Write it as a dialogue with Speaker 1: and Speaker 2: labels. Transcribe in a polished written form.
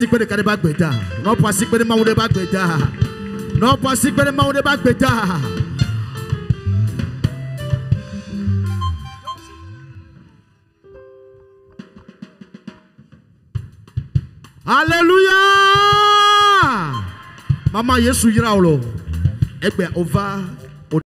Speaker 1: de kadeba gbeda. Non pas si de maoude bagbeda. Non pas si de maoude bagbeda. Alléluia. Maman Yesu yira olo. Egbe over